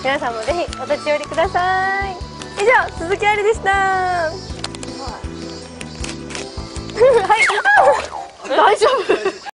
皆さんもぜひお立ち寄りください。以上、鈴木愛理でした。はい。大丈夫？